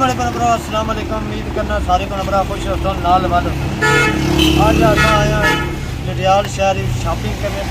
मेरे भरा अस्सलाम वालेकुम। उम्मीद करना सारे भरा खुश हो नाल वाल। अज अस आए लडियाल शहर शॉपिंग करने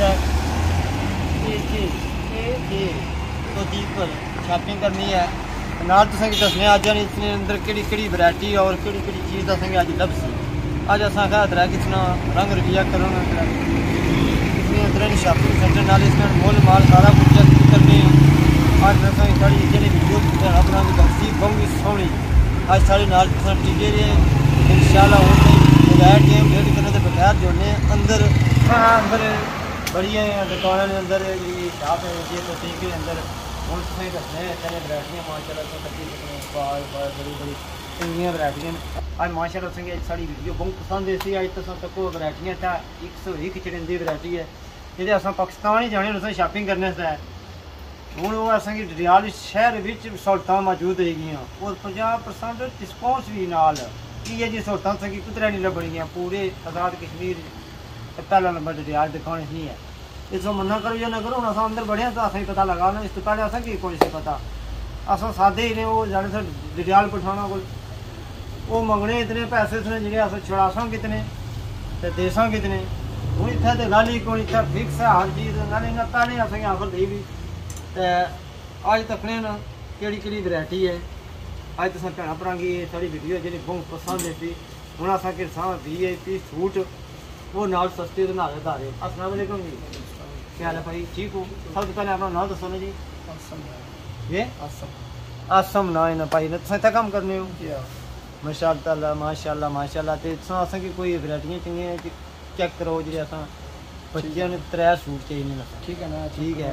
तो दीप शॉपिंग करनी है नाल तुसें दसने अज इसने अंदर केड़ी वैरायटी और केड़ी चीज़ दसेंगे अज लभसी। अज अस आखा कितना रंग रलिया करो इसने अंदर शॉपिंग सेंटर नाल इसने मोल माल सारा कुछ चेक करने। अज असें साड़ी जी वीडियो अपना दसी बहुत सोहनी। अज साढ़े नाल टीके ने इंशाअल्लाह बगैर टाइम वेट करने के बगैर जोड़ने अंदर अंदर बड़िया दुकाना ने अंदर जी शॉप है जी तो टीके अंदर हम तुसें दसने इतने वैरायटियां माशाअल्लाह बड़ी चंगियां वैरायटियां। अज माशाअल्लाह तुसेंगी साड़ी वीडियो बहुत पसंद आई। अज तुसें तको वैरायटियां था 101 चढ़ी वैरायटी है जिहदे अस पाकिस्तान ही जाने तुसें शॉपिंग करने से हूँ वो असेंगी डडियाल शहर विच सहूलतां मौजूद हैगियां और 50% डिस्काउंट भी नाल इ'यै जी सहूलतां असेंगी कुतरे नहीं लभनियां पूरे आज़ाद कश्मीर पहला नंबर डडियाल दुकान नहीं है। इसको मना करो या ना करो हूँ अस अंदर बढ़िया तो असें पता लगा ना इस तो पहले असें की कोई से पता अस सादे ही ने वो जाने से डडियाल पठाना को वो मंगने इतने पैसे थे जे अस छुड़ासा कितने तो देसा कितने हूँ इतने तो गल ही कोई इतना फिक्स है हर चीज़ नाले इन्हें पहले असेंगी ऑफर दी भी तो अज तकने ना केड़ी वैरायटी है। अज तुम भैन भरा की साड़ी वीडियो जी बहुत पसंद है हूँ अस VIP सूट वो नाल सस्ते तो नाले धारे। अस्सलाम वालेकुम जी क्या हाल है भाई ठीक हो। सब तो पहले अपना नाम दसो ना जी। ये आसम ना है भाई तुम इतना कम करने हो माशाअल्लाह माशाअल्लाह माशाअल्लाह। तो तुम की कोई वैरायटियां चंगियां चेक करो जी अस बच्चों ने 3 सूट चाहिए ठीक है ना ठीक है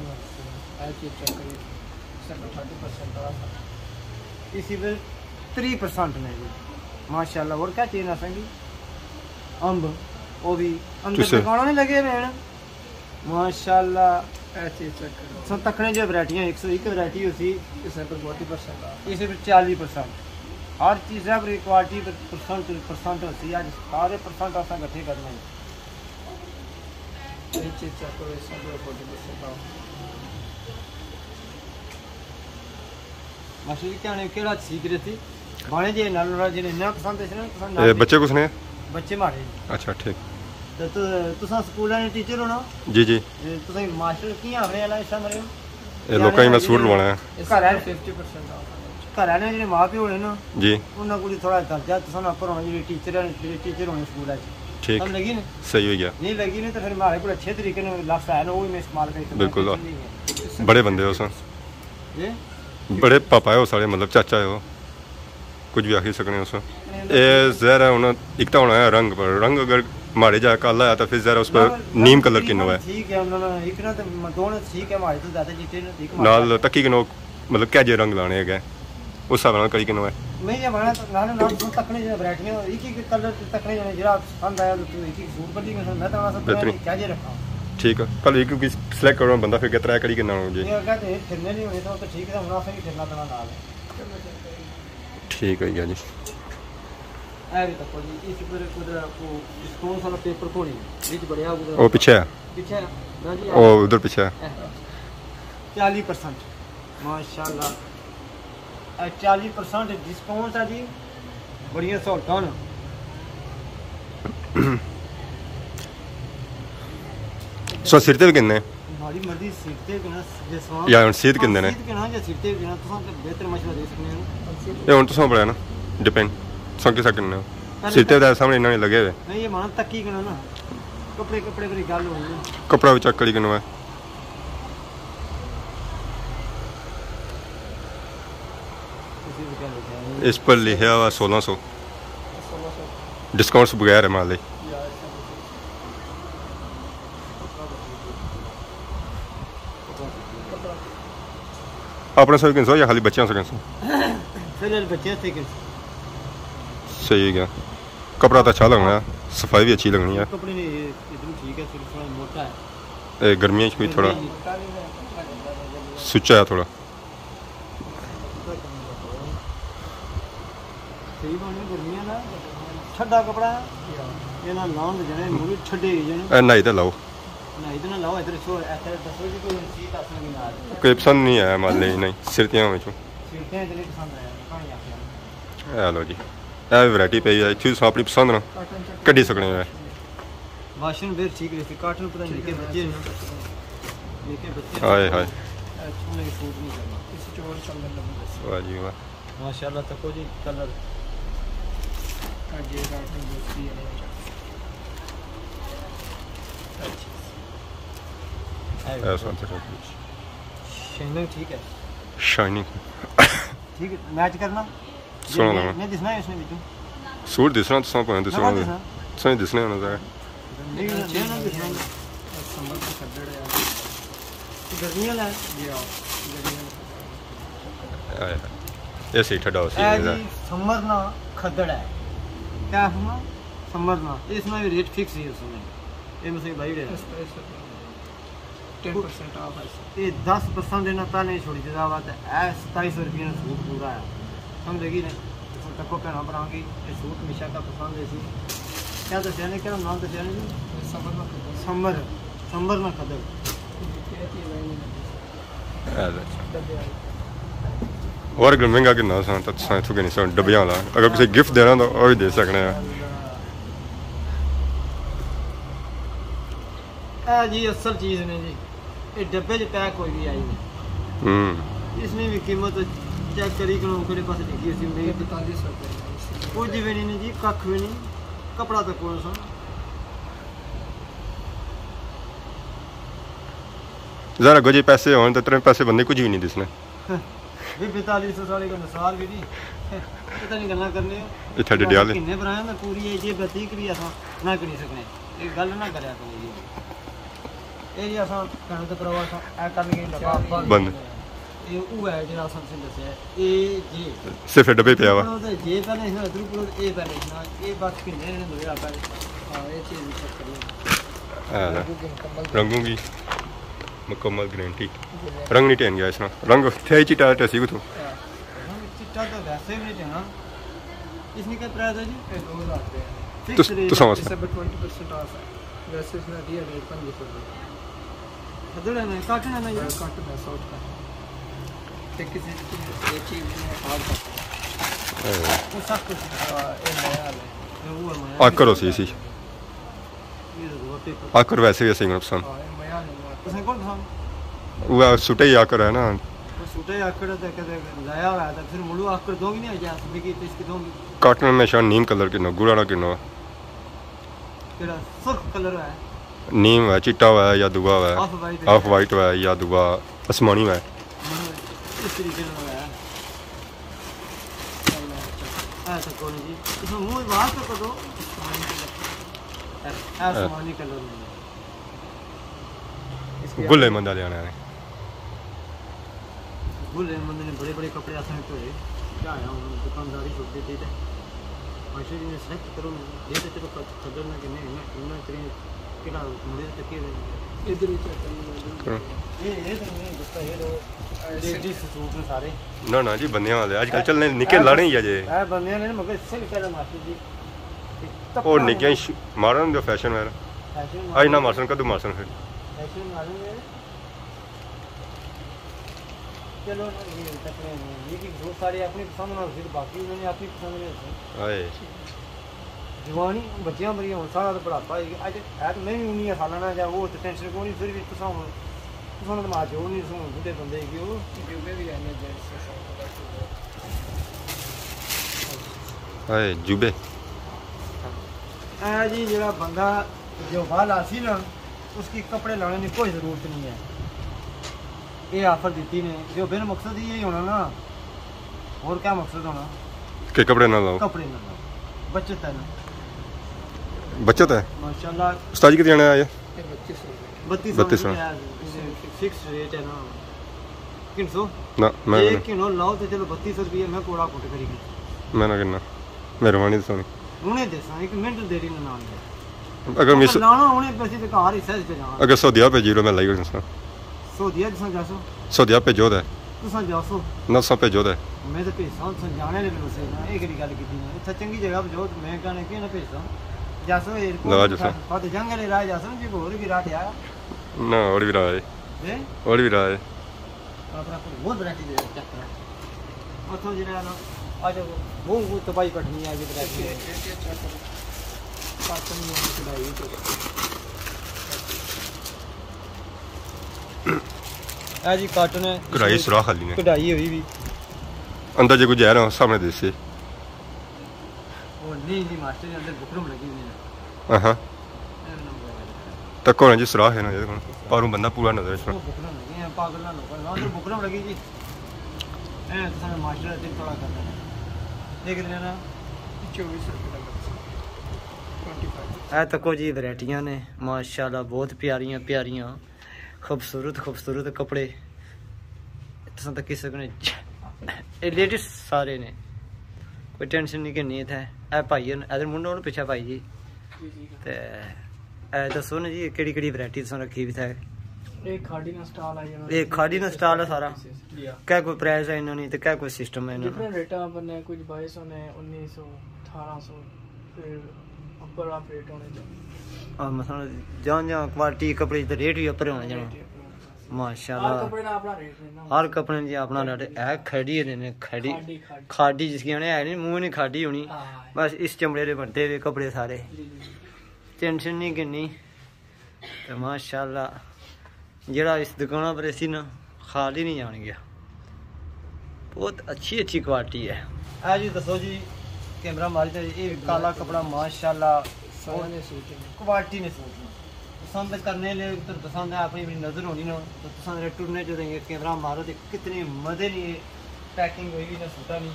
इसी पर 3% में जी माशाअल्लाह। और क्या चाहिए असेंगी अम्ब वो भी अंदर दुकानों नहीं लगे हुए हैं माशाअल्लाह। सब तकने जो वैरायटियाँ 101 वैरायटी उसी इस पर 40% इसी पर 40% हर चीज़ पर क्वालिटी परसेंट होती है। सारे परसेंट अस इकट्ठे करने मास्टर जी क्या केड़ा सीख रहे थे बाणे जे नाल जे इन्ना पसंद है बच्चे कुछ ने बच्चे मारे अच्छा ठीक तो तुसा स्कूल ने टीचर होना जी जी तुसा मास्टर की आने वाला इस समय ए लोकां ही मैं सूट लवाना है घर है 50% घर ने जे मां प्यो होने ना जी उन्हां कोल थोड़ा दर्जा तुसा ना पर होना जे टीचर होने स्कूल है ठीक हम लगी नहीं सही हो गया नहीं लगी नहीं तो फिर हमारे को अच्छे तरीके से लफ्ज है ना वो मैं इस्तेमाल करके बिल्कुल बड़े बंदे हो सर ये बड़े पापा है वो सारे मतलब चाचा है वो कुछ भी आखिर सकने उस ये जहर है उन्हें एक तो होना है रंग पर रंग अगर मारे जाए काला आया तो फिर जहर उस पर नीम कलर किनो है ठीक है उन्होंने एक ना तो दोनों ठीक है हमारे तो ज़्यादा चिट्टे ने नाल तकी किनो मतलब क्या जे रंग लाने है उस हिसाब नाल कई किनो है मैं ये बना नाल नाल तकने जो वैरायटियां एक कलर तकने जो जरा पसंद आया तो एक सूट पर मैं तो सब क्या जे रखा ठीक है कल एक भी सिलेक्ट करो बंदा फिर कितना करी कितना हो जी ये कहते हैं फिरने नहीं होने तो ठीक है मुनाफा ही फिरना देना नाल ठीक है जी ए भी तो जी इस पर कुदरा को डिस्काउंट वाला पेपर कोनी बीच बढ़िया वो पीछे है ना जी वो उधर पीछे है 40% माशाल्लाह 40% डिस्काउंट है जी बढ़िया सहूलतां सो सिर ते किन्ने हमारी मर्जी सिर ते किना जसवा या हुन सीध किन्ने ने किना या सिर ते किना तुसां बेहतर मशवरा दे सकने हो ये हुन तुसां बड़ा ना डिपेंड तुसां किसा किन्ने सिर ते दा सामने इन्ना नहीं लगे हुए नहीं ये माना तक्की किना ना कपड़े पर गल होनी कपड़ा भी चेक करी किनो है इस पर लिखा हुआ 1600 डिस्काउंट्स बगैर है माले अपने सौ किन या खाली बच्चों से सही है क्या कपड़ा तो अच्छा लगना है सफाई भी अच्छी लगनी है गर्मियों कोई थोड़ा सुच्चा है थोड़ा ठंडा कपड़ा ये ना लाउन जने मूरी ठंडे जने नहीं तो लाओ नहीं तो ना लाओ इधर सो ऐसे दसो जी कोई चीज आसने की ना कोई पसंद नहीं आया मान ले नहीं सिरतियां में सिरतियां इतनी पसंद आया कहां आखिया ਇਹ ਲਓ ਜੀ ਇਹ ਵੈਰਾਈਟੀ ਪਈ ਹੈ ਇੱਥੇ ਤੁਸੀਂ ਆਪਣੀ ਪਸੰਦ ਨਾਲ ਕੱਢੀ ਸਕਦੇ ਹੋ वाशन बेर ठीक रहती काटन पता नहीं के बच्चे हैं लेके बच्चे हाय हाय छूने की सूट नहीं करना किसी चोर कलर लगा वाह जी वाह माशाल्लाह तको जी कलर का जे काटन दूसरी है ऐसा शाइनिंग ठीक है शाइनिंग ठीक है मैच करना सोना लगा मैं दिसना है इसमें बिचू सूट दिसना तो सब पहन दिसना सही दिसने होना चाहिए नहीं ना दिसना समर का खड्डड़ है गर्मियां ला ये आओ गर्मियां ऐसे ही ठंडा हो जी समर ना खड्डड़ है क्या है ना समर ना इसमें भी रेट फिक्स है उसमें ये मुझे भाई है 10% ऑफ है ये 10% देना पहले छोड़ी दे रहा बात है 2700 रुपये में सूट पूरा है समझेगी ना तो तको कहना पड़ांगी ये सूट मिशा का पसंद है सी क्या तो कहने क्या नाम तो कहने समर समर ना खदर और अगर महंगा कितना सा तो साइंस के नहीं सा डब्बियां वाला अगर किसी गिफ्ट देना तो वो भी दे सकते हैं जी असल चीज़ ने जी ये डब्बे च पैक कोई भी आई नहीं इसने भी कीमत चेक करी कि केड़े पास लिखी सी मेरी 45 रुपए कुछ भी नहीं जी कख भी नहीं कपड़ा तो कौन सा जरा गजे पैसे होने तो तेरे पैसे बंदे कुछ भी नहीं दिसने भी 4500 साल का नसार भी नहीं पता नहीं गल्ला करने इत्थे डिडियाल किन्ने बनाया मैं पूरी ये बतीक भी असा ना करी सकने ये गल ना करया करो ये असा कहने तो प्रवाह सा ए कर के लगा बंद ये वो है जेड़ा सबसे दसया ए जी सिर्फ डब्बे पे आवा जे पहले इसमें अदरू पूरा ए पहले ना ये बात किन्ने ने होया पहले हां ये चीज चेक करिए रंगों की मुकम्मल गारंटी रंग नहीं टेन गया इसना रंग थे चिटा टेसी को तो चिट्टा तो वैसे भी नहीं देना इसमें क्या प्राइस है जी 2000 रुपए तो समझ सब 20% ऑफ है वैसे इसमें दिया रेट 500 रुपए खदड़ है ना काटन है ना ये काटन है शॉर्ट का एक किसी ये चीज में और वो सब कुछ ये नया है वो है आकर सी सी ये तो पेपर आकर वैसे भी सिंगल पसंद हां मया नहीं उसने कौन था वो सुटे ही आकर है ना वो सूटे आकर तो कहते लाया हुआ था फिर मुड़ू आकर दोगी नहीं या सब की इसकी दोगी कॉटन में शान नीम कलर के नो गुड़ाना के नो तेरा सुर्ख कलर है नीम है चिट्टा है या दुआ है ऑफ वाइट है या दुआ आसमानी है इस तरीके से है ऐसा कौन जी इसमें मुंह बाहर तक दो आसमानी कलर में गुल्ले मंदा ले आना है गुल्ले मंदे ने बड़े बड़े कपड़े आसान तो है क्या आया हूं दुकानदारी छोड़ देते थे मास्टर जी ने सेलेक्ट करो ये तो चलो खबर ना कि नहीं ना करें केड़ा मुझे तक के इधर ही चेक करना ये तो नहीं गुस्सा ये लो जी सूट में सारे ना ना जी बंदियां वाले आजकल चलने निके लाने ही है जे है बंदियां ने मगर इससे पहले मास्टर जी और निके मारन जो फैशन है आज ना मारसन कदू मारसन फिर फैशन मारेंगे चलो ये तकने ये कि दो साड़ी अपनी पसंद ना फिर बाकी उन्होंने अपनी पसंद नहीं आए जवानी बच्चियां मरी हुन सारा तो पढ़ाता है आज है तो मैं भी 19 साल ना जा वो तो टेंशन कोनी फिर भी तुसा तो मां जो नहीं सुन बुढ़े बंदे की वो जुबे भी रहने दे आए जुबे जी जरा बंदा जो बाल आसी ना उसकी कपड़े लाने की कोई ज़रूरत नहीं है ये ऑफर दी ने जो बिन मकसद यही होना ना और क्या मकसद होना के कपड़े ना लाओ कपड़े ना लाओ बचत है ना बचत है माशाल्लाह उस्ताद जी कितने आने आए 32 फिक्स रेट है ना 300 ना मैं एक किलो लाओ तो चलो 3200 रुपये मैं कोड़ा कोट करेगी मैं ना करना मेहरबानी सोनी उन्हें देसा एक मिनट देरी ना नाम दे अगर मिस लाना उन्हें पैसे तो कार ही सहज पे जाना अगर सौदिया पे जीरो में लाई होना सौदिया तुसा जासो सौदिया पे जो दे तुसा जासो ना सब पे जो दे मैं तो भेजता हूं तुसा जाने ले बस ना एक री गल कीती ना इत्थे चंगी जगह पे जो मैं कहने के ना भेजता जासो लगा एयरपोर्ट जासो। पर जंगल राह जासो जी और भी राह आया ना और भी रहा है ए और भी रहा है अपना बहुत वैरायटी दे चेक करा उतो जरा ना आज मूंग तबाही कटनी है जी काटन है कढ़ाई सुराख खाली ने कढ़ाई हुई भी अंदर जो कुछ जा रहा सामने देसे वो नहीं जी मास्टर अंदर बुकरम लगी हुई है हां तक कौन जी सुराख है ना ये पारू बंदा पूरा नजर है बुकरम लगी है पागल ना लोग अंदर बुकरम लगी जी ए तो सामने मास्टर दिन थोड़ा करना है देख रहे ना 24 रुपए का 25 तको जी वैरायटियां ने माशाल्लाह बहुत प्यारियां प्यारियां खूबसूरत खूबसूरत कपड़े तुम तक सकने लेडीज सारे ने कोई टेंशन नहीं करनी इत्थै ए भाई इधर मुंडा हूँ पिछा भाई जी ते दसो ना जी केड़ी केड़ी वैरायटी तुम रखी भी इत्थै खाड़ी ना स्टाल आई ये खाड़ी ना स्टाल है सारा क्या कोई प्राइस है इन्होंने तो क्या कोई सिस्टम है इन्होंने डिफरेंट रेट बने कुछ 2200 ने 1900 1800 फिर अपर आप रेट होने और मतलब जान जान क्वालिटी कपड़े तो रेट भी ऊपर होना जाना माशाल्लाह हर कपड़े का अपना रेट है ना हर कपड़े जी अपना रेट है खड़ी ने खड़ी खाड़ी जिसकी है नहीं मुंह नहीं खाड़ी होनी बस इस चमड़े के बनते हुए कपड़े सारे टेंशन नहीं करनी तो माशाल्लाह जरा इस दुकान पर ऐसी ना खाली नहीं जान गया बहुत अच्छी अच्छी क्वालिटी है जी दसो जी कैमरा मारी तो ये काला कपड़ा माशाल्लाह क्वालिटी ने सूट पसंद करने ले तो पसंद है अपनी नज़र होनी ना तो पसंद टुरने जो देंगे कैमरा मारो तो कितनी मजे नहीं पैकिंग हुई भी ना सूटा नहीं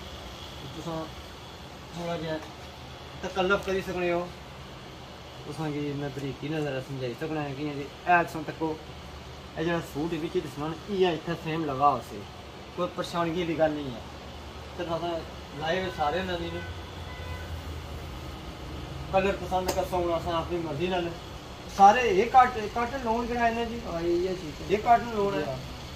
थोड़ा जहा तकल्लफ करी सकने हो तुसेंगी मैं तरीके नज़र समझाई सकना है कि तुम तको जो सूट भी दसना इतना इतना फ्रेम लगा उसे कोई परेशानी की गल नहीं है तो लाए हुए सारे नदी ने कलर पसंद कर सकना अस अपनी मर्जी नाल सारे ये काटन लोन कितना है जी ये काटन लोन है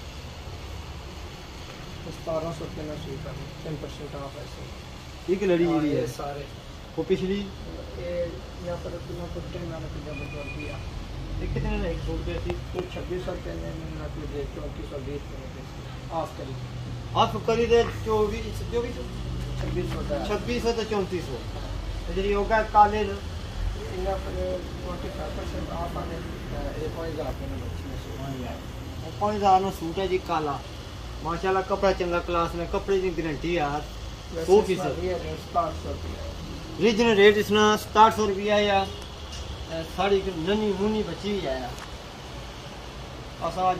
1700 रुपये में सूट है 10% ऑफ ऐसे एक लड़ी जी है सारे वो पिछली ये यहाँ पर तुम कुछ टाइम मैंने कुछ बदल दिया ये कितने ने एक सूट पे थी तो 2600 रुपये में मैंने कुछ 3420 रुपये ऑफ करी आप करी दे 24 2600 तो 3400 जी होगा काले न यहाँ पर 25% ऑफ आने 1000 रुपये में बच्ची में सूट 5000 में सूट है जी काला माशाल्लाह कपड़ा चंगा क्लास में कपड़े की गारंटी यार 100% रीजनल रेट इसना 6700 रुपया या साड़ी ननी मुनी बची हुई है अस आज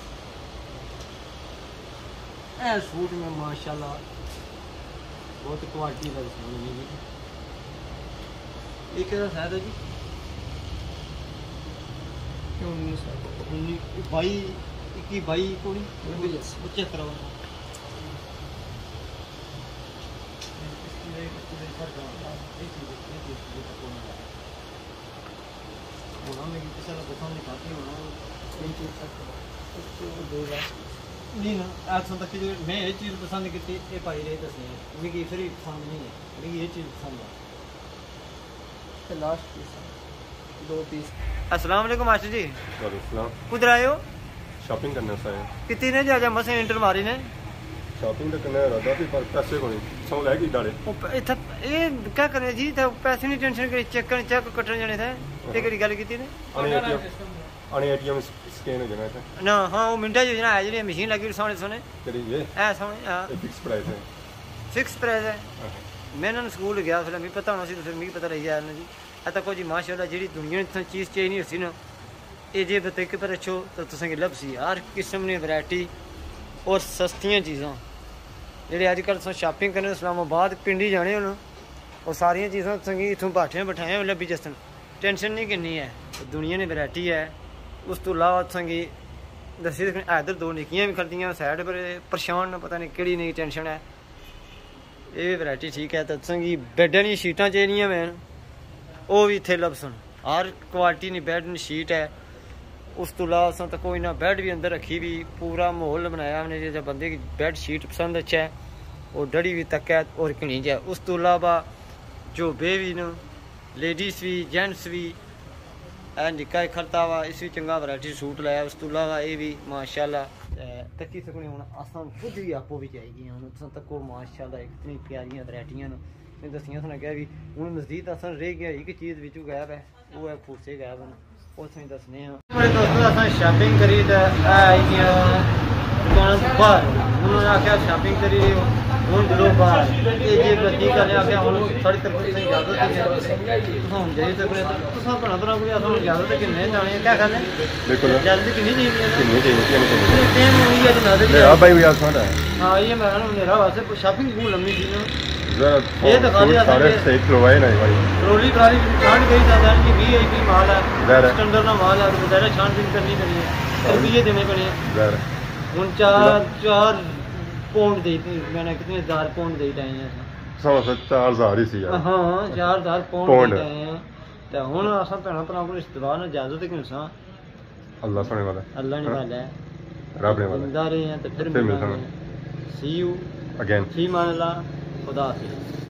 सूट में माशाल्लाह बहुत क्वालिटी का सूट मिली ये क्या शायद है जी 22 को चेक करवा नहीं ना आज तक मैं ये चीज़ पसंद की ये पाई रही दसने मुझे फिर पसंद नहीं है मुझे ये चीज़ पसंद है लास्ट पीस 2 पीस। अस्सलाम वालेकुम मास्टर जी। वालेकुम कुछ आए हो शॉपिंग करने से कितनी ने जा मसे एंटर मारी ने शॉपिंग तो करने रहा थी पर पैसे को नहीं सौ लगी डाले इतना ये क्या करने जी तो पैसे नहीं टेंशन करी चेक कटने जाने थे ये केड़ी गल की ने एटीएम स्कैन हो जाना था ना हाँ वो मिनटा योजना है जी मशीन लगी सोने सोने करी ये है सोने हां फिक्स प्राइस है मैं ना स्कूल गया फिर मैं पता होना सी तो फिर मुझे पता लग गया ना जी ऐसा कोई जी माशाल्लाह जी दुनिया ने चीज़ चाहिए नहीं होती ना ये जे तरीके पर अच्छो तो तुसेंगी लभसी हर किस्म ने वैरायटी और सस्तियां चीज़ां जेह्ड़े अजकल तुस शॉपिंग करने इस्लामाबाद पिंडी जाने हो और सारियां चीज़ां तुसेंगी इत्थों बाठियां बठाइयां लब्भी जसन टेंशन नहीं करनी है दुनिया ने वैरायटी है उस तो अलावा तुसेंगी दस्सी इधर 2 निक्कियां भी खड़दियां साइड पर परेशान पता नहीं केड़ी नहीं टेंशन है ये वैरायटी ठीक है तो तुसेंगी बैडां दी शीटां चाहिदियां मैन वो भी इत्थे लभसन हर क्वालिटी दी बैड दी शीट है उस तो अलावा असें तो कोई ना बैड भी अंदर रखी भी पूरा माहौल बनाया हमने जो बंदे की बैड शीट पसंद अच्छा है और डड़ी भी तक है और कनीज है उस तो अलावा जो बे भी न लेडीज़ भी जेंट्स भी निक्का खड़ता वा इस भी चंगा वैरायटी सूट लाया उस तो अलावा ये भी माशाल्लाह तकी सकने हुन असां खुद भी आपो भी जाएगी हुन तुसां तको माशाल्लाह इतनी प्यारियां वैरायटियां न मैं दसियां सुना गया भी हुन मजीद असां रह गया एक चीज़ विचू गायब है वो है फूसे गायब न ਉਹ ਤੁਸੀਂ ਦੱਸਨੇ ਆ ਮੇਰੇ ਦੋਸਤੋ ਅਸਾਂ ਸ਼ਾਪਿੰਗ ਕਰੀ ਤਾਂ ਆਈਆਂ ਦੁਕਾਨਾਂ ਤੋਂ ਬਾਹਰ ਉਹਨਾਂ ਨੇ ਆਖਿਆ ਸ਼ਾਪਿੰਗ ਕਰੀ ਹੁਣ ਦਿਲੋਂ ਬਾਹਰ ਇਹ ਜੇ ਬੱਤੀ ਕਰਨੇ ਆਖਿਆ ਹੁਣ ਸਾਡੀ ਤਰਫ ਤੋਂ ਇਜਾਜ਼ਤ ਹੈ ਹੁਣ ਜਾਈ ਸਕਦੇ ਤੁਸੀਂ ਬਣਾ ਬਣਾ ਕੋਈ ਅਸਾਂ ਇਜਾਜ਼ਤ ਹੈ ਕਿ ਨਹੀਂ ਜਾਣੇ ਕੀ ਕਰਨੇ बिल्कुल ਜਲਦੀ ਕਿੰਨੀ ਚਾਹੀਦੀ ਹੈ किन्नी चाहिए ਟਾਈਮ ਹੋਈ ਹੈ ਜਨਾਬ मेरा भाई भी आसान है हाँ ये मैं मेरा वास्ते शॉपिंग बहुत लंबी थी ना जरा ये तो खाली आता सारे है। सही खुलवाए नहीं भाई ट्रोली ट्राली छान गई था यार कि वीआईपी माल है ज़रा। स्टैंडर्ड ना माल है तो बेचारा छानबीन करनी पड़ी है रुपये देने पड़े हैं जरा ਹੁਣ 4 पाउंड दे मैंने कितने 1000 पाउंड दे आए हैं समझ 4000 ही सी यार हाँ 4000 पाउंड। पाउंड दे आए हैं तो ਹੁਣ ਅਸਾਂ ਭੈਣਾਂ ਭਰਾਵਾਂ ਕੋਲ ਇਸ ਦਵਾ ਨਾਲ ਇਜਾਜ਼ਤ ਕਿ ਨਸਾਂ अल्लाह सुनने वाला ਅੱਲਾ ਨੇ ਵਾਲਾ ਹੈ रब ने वाला ਜ਼ਿੰਦਾ ਰਹੇ हैं तो फिर फिर मिलेंगे मिलेंगे। सी यू अगेन फी मान अल्लाह खुदा हाफिज़